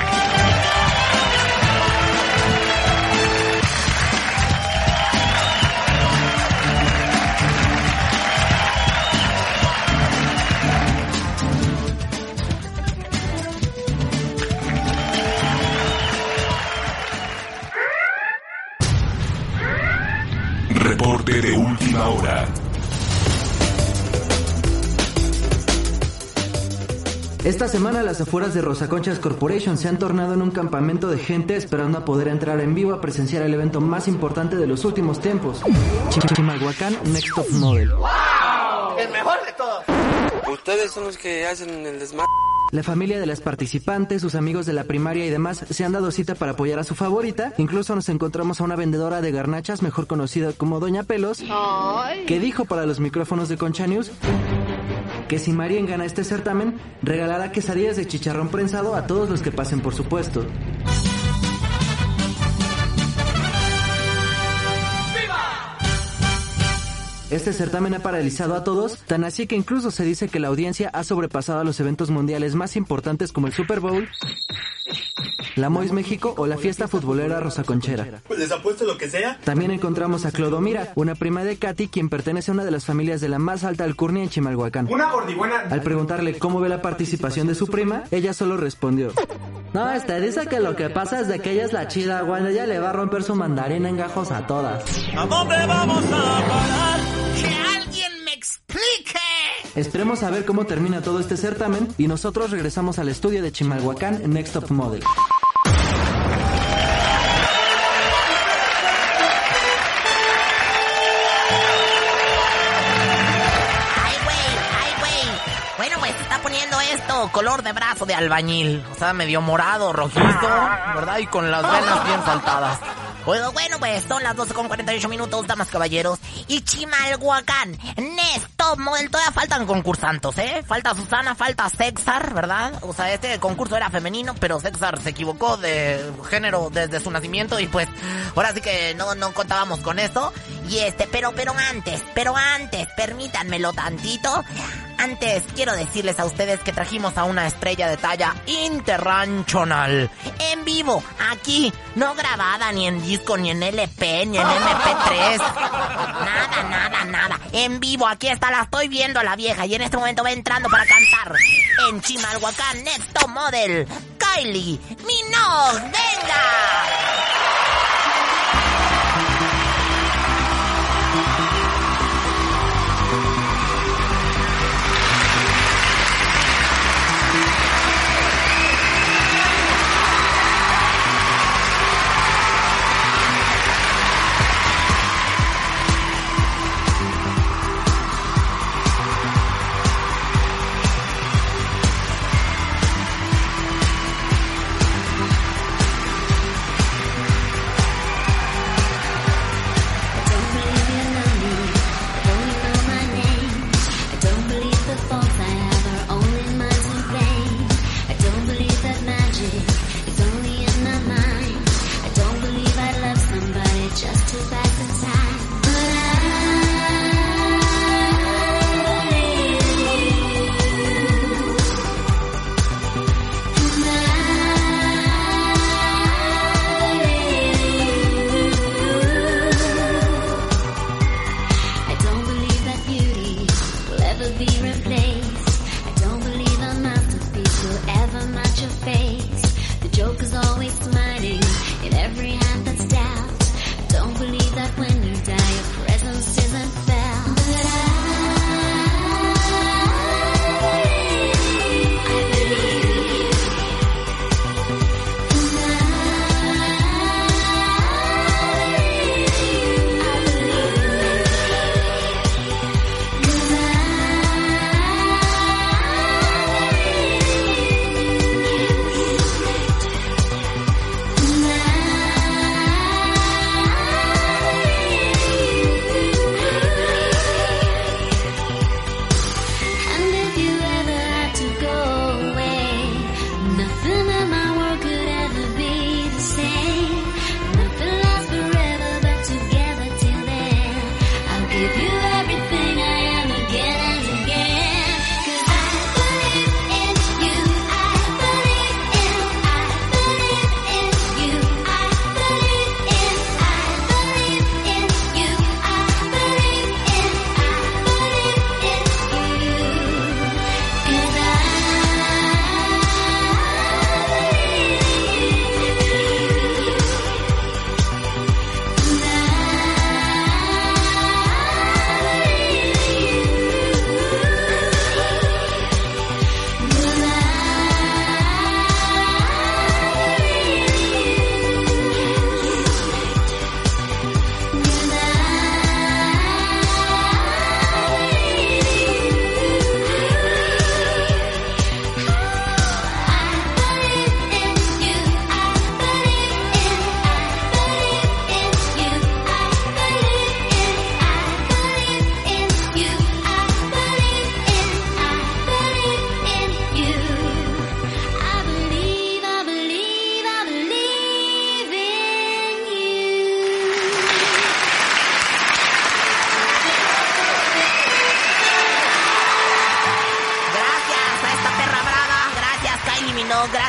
Reporte de última hora. Esta semana las afueras de Rosa Conchas Corporation se han tornado en un campamento de gente esperando a poder entrar en vivo a presenciar el evento más importante de los últimos tiempos, Chimalhuacán Next Top Model. ¡Wow! El mejor de todos. Ustedes son los que hacen el desmadre. La familia de las participantes, sus amigos de la primaria y demás se han dado cita para apoyar a su favorita. Incluso nos encontramos a una vendedora de garnachas, mejor conocida como Doña Pelos, Ay. que dijo para los micrófonos de Concha News que si Marien gana este certamen, regalará quesadillas de chicharrón prensado a todos los que pasen por su puesto. Este certamen ha paralizado a todos, tan así que incluso se dice que la audiencia ha sobrepasado a los eventos mundiales más importantes como el Super Bowl, la Mois México o la fiesta futbolera rosaconchera. Pues les apuesto lo que sea. También encontramos a Clodomira, una prima de Katy, quien pertenece a una de las familias de la más alta alcurnia en Chimalhuacán. Una gordibuena. Al preguntarle cómo ve la participación de su prima, ella solo respondió: no, este dice que lo que pasa es de que ella es la chida, cuando ella le va a romper su mandarina en gajos a todas. ¿A dónde vamos a parar? ¡Que alguien me explique! Esperemos a ver cómo termina todo este certamen y nosotros regresamos al estudio de Chimalhuacán Next Top Model. Esto, color de brazo de albañil, o sea, medio morado, rojizo, ¿verdad? Y con las venas bien saltadas. Bueno, bueno, pues son las doce con cuarenta y ocho minutos, damas, caballeros. Y Chimalhuacán, Next Top Model, todavía faltan concursantes, ¿eh? Falta Susana, falta Sexar, ¿verdad? O sea, este concurso era femenino, pero Sexar se equivocó de género desde su nacimiento y pues ahora sí que no, no contábamos con eso. Y este, pero, pero antes, pero antes, permítanmelo tantito. Antes quiero decirles a ustedes que trajimos a una estrella de talla internacional. En vivo, aquí, no grabada ni en disco, ni en L P, ni en M P tres. Nada, nada, nada. En vivo, aquí está, la estoy viendo a la vieja y en este momento va entrando para cantar en Chimalhuacán Next Top Model, Kylie Minogue. ¡Venga!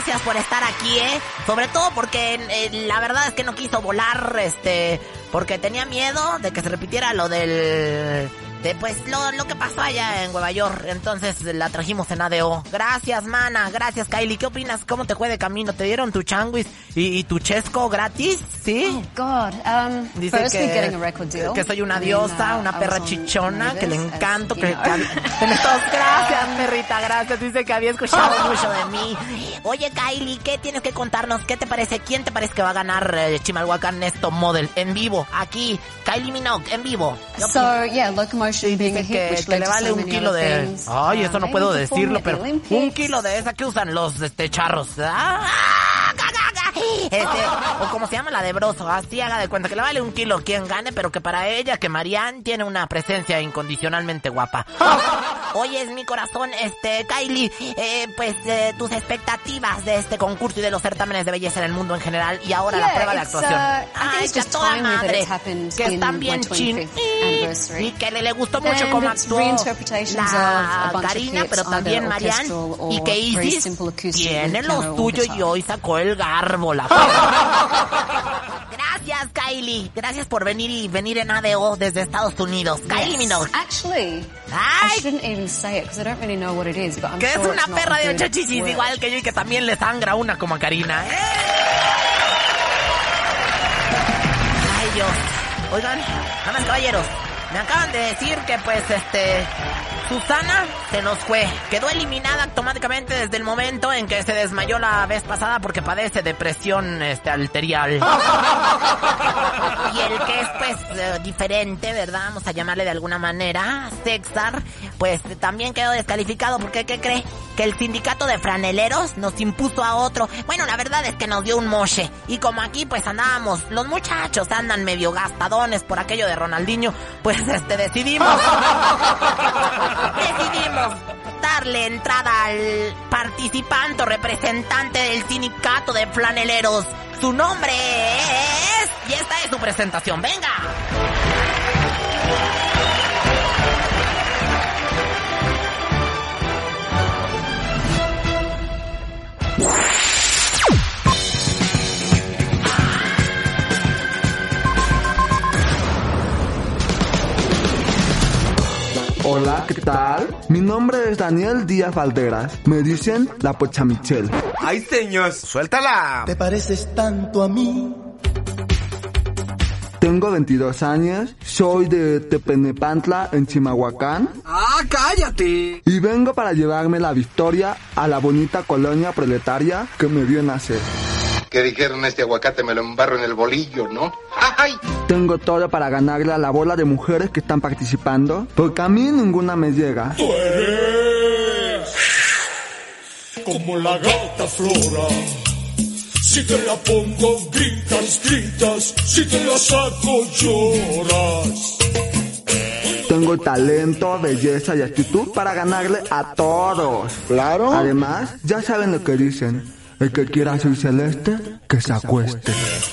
gracias por estar aquí, ¿eh? Sobre todo porque eh, la verdad es que no quiso volar, este... porque tenía miedo de que se repitiera lo del... de pues lo, lo que pasó allá en Nueva York. Entonces la trajimos en A D O. Gracias, mana, gracias, Kylie. ¿Qué opinas? ¿Cómo te fue de camino? ¿Te dieron tu changuis y, y tu chesco gratis? ¿Sí? Oh, God. Um, Dice firstly, que, getting a record deal. que soy una I diosa, mean, uh, una perra chichona, que le encanto, as, que... you know. que entonces, gracias, perrita, gracias. Dice que había escuchado mucho de mí. Oye, Kylie, ¿qué tienes que contarnos? ¿Qué te parece? ¿Quién te parece que va a ganar eh, Chimalhuacán Next Top Model en vivo? Aquí, Kylie Minogue, en vivo. So, yeah, Locomotion being a hit, que, which que led le to vale so un many kilo other de... things. Ay, eso no Um, puedo maybe decirlo, performing pero at the Olympics. un kilo de esa que usan los este charros. Ah, este, o como se llama la de Broso, así haga de cuenta que le vale un kilo quien gane, pero que para ella, que Marianne tiene una presencia incondicionalmente guapa. Oye, es mi corazón, este, Kylie, eh, pues eh, tus expectativas de este concurso y de los certámenes de belleza en el mundo en general, y ahora Yeah, la prueba de it's, actuación. uh, I think Ay, it's que a just toda timely that madre, it's happened que in están bien my chin twenty-fifth anniversary. y que le, le gustó mucho And cómo it's actuó reinterpretations of la a bunch of Karina, hits, pero también either Marianne, orchestral or y que very Isis simple acoustic tiene with lo piano or suyo guitar. y hoy sacó el garbo, la Gracias, Kylie. Gracias por venir y venir en A D O desde Estados Unidos. Yes. Kylie Minogue. Actually, Ay. I shouldn't even say it because I don't really know what it is, but I'm Que sure es una it's not perra a de good ocho chichis, word. igual que yo, y que también le sangra una como a Karina. ¡Eh! Ay, Dios. Oigan, damas y caballeros, me acaban de decir que pues este... Susana se nos fue. Quedó eliminada automáticamente desde el momento en que se desmayó la vez pasada porque padece depresión este arterial. Y el que es pues eh, diferente, ¿verdad? Vamos a llamarle de alguna manera, César, pues también quedó descalificado porque ¿qué cree? Que el sindicato de franeleros nos impuso a otro. Bueno, la verdad es que nos dio un moche. Y como aquí pues andábamos, los muchachos andan medio gastadones por aquello de Ronaldinho, pues este decidimos... Decidimos darle entrada al participante o representante del sindicato de flaneleros. Su nombre es... Y esta es su presentación. ¡Venga! Hola, ¿qué tal? Mi nombre es Daniel Díaz Valderas. Me dicen la Pocha Michelle. ¡Ay, señor! ¡Suéltala! Te pareces tanto a mí. Tengo veintidós años, soy de Tepenepantla, en Chimalhuacán. ¡Ah, cállate! Y vengo para llevarme la victoria a la bonita colonia proletaria que me vio nacer. Que dijeron este aguacate me lo embarro en el bolillo, ¿no? ¡Ay! Tengo todo para ganarle a la bola de mujeres que están participando, porque a mí ninguna me llega. Tú eres como la gata Flora. Si te la pongo gritas, gritas. Si te la saco lloras. Tengo talento, belleza y actitud para ganarle a todos. Claro. Además, ya saben lo que dicen. El que quiera azul celeste, que se acueste.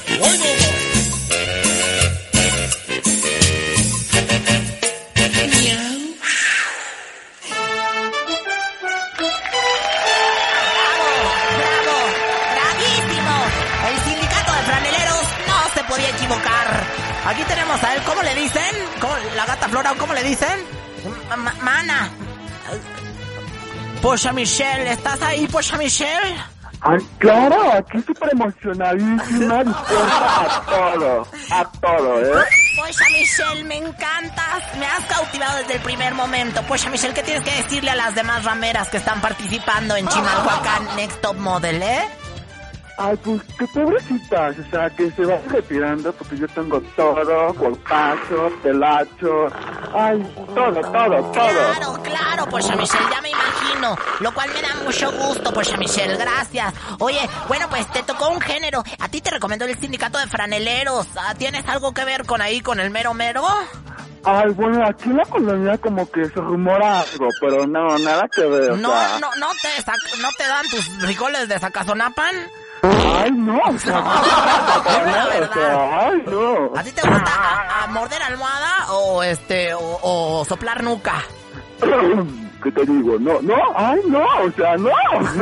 Aquí tenemos a él, ¿cómo le dicen? ¿Cómo, la gata Flora, ¿cómo le dicen? Ma Mana. Pocha Michelle, ¿estás ahí, Pocha Michelle? Ay, claro, aquí súper emocionadísima, dispuesta a todo, a todo, ¿eh? Pocha Michelle, me encantas, me has cautivado desde el primer momento. Pocha Michelle, ¿qué tienes que decirle a las demás rameras que están participando en Chimalhuacán Next Top Model, eh? Ay, pues qué pobrecitas, o sea, que se van retirando porque yo tengo todo, cuerpazo, pelacho, ay, todo, todo, todo. Claro, claro, Pocha Michelle, ya me imagino, lo cual me da mucho gusto, Pocha Michelle, gracias. Oye, bueno, pues te tocó un género, a ti te recomendó el sindicato de franeleros, ¿tienes algo que ver con ahí, con el mero mero? Ay, bueno, aquí en la colonia como que se rumora algo, pero no, nada que ver, o No, sea. no, no te, no te dan tus frijoles de Zacazonapan. Ay, no, o sea, dime la verdad. O sea, ay, no. ¿A ti te gusta a, a morder almohada o este o, o soplar nuca? ¿Qué te digo? No, no, ay, no, o sea, no.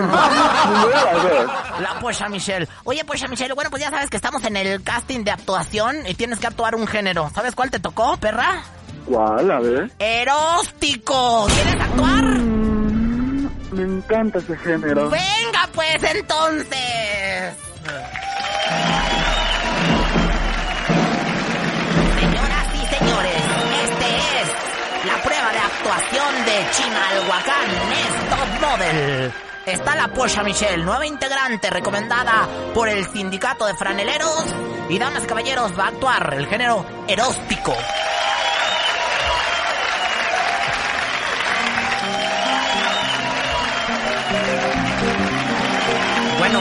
La Pocha Michelle. Oye, Pocha Michelle, bueno, pues ya sabes que estamos en el casting de actuación y tienes que actuar un género. ¿Sabes cuál te tocó, perra? ¿Cuál? A ver. Eróstico. ¿Quieres actuar? Mm, me encanta ese género. Venga, pues, entonces. Señoras y señores, este es la prueba de actuación de Chimalhuacán Next Top Model. Está la Pocha Michelle, nueva integrante recomendada por el sindicato de franeleros. Y damas y caballeros, va a actuar el género eróstico. Bueno,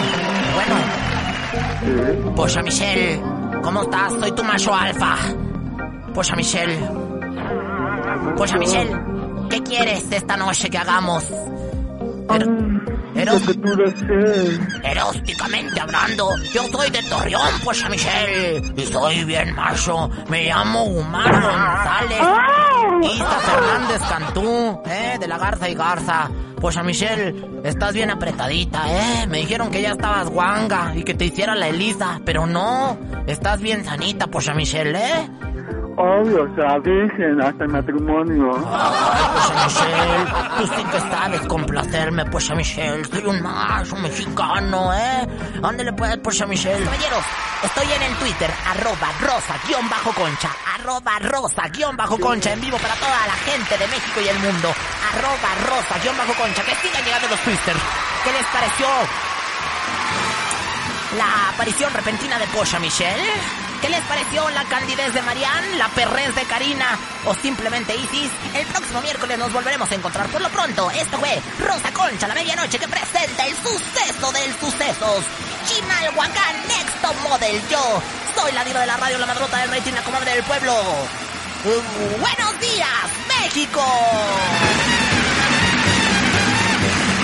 bueno. Pocha Michelle, ¿cómo estás? Soy tu macho alfa. Pocha Michelle. Pocha Michelle, ¿qué quieres esta noche que hagamos? Er Eros Erósticamente hablando, yo soy de Torreón, Pocha Michelle, y soy bien macho. Me llamo Humar González. Isa Fernández Cantú, eh, de la Garza y Garza. Pocha Michelle, estás bien apretadita, eh. Me dijeron que ya estabas guanga y que te hiciera la Elisa, pero no. Estás bien sanita, Pocha Michelle, eh. Obvio, o sea, virgen hasta el matrimonio. Ay, Pocha Michelle, tú sí que sabes complacerme, Pocha Michelle. Soy un macho mexicano, ¿eh? Ándale pues, Pocha Michelle. Caballeros, estoy en el Twitter, arroba rosa-concha, arroba rosa-concha, en vivo para toda la gente de México y el mundo. Arroba rosa-concha, que sigan llegando los Twitter. ¿Qué les pareció la aparición repentina de Pocha Michelle? ¿Qué les pareció la candidez de Marianne, la perrez de Karina o simplemente Isis? El próximo miércoles nos volveremos a encontrar. Por lo pronto, esto fue Rosa Concha, la medianoche, que presenta el suceso del sucesos. Chimalhuacán Next Top Model. Yo soy la diva de la radio, la madrota del rating, la comadre del pueblo. Uh, ¡Buenos días, México!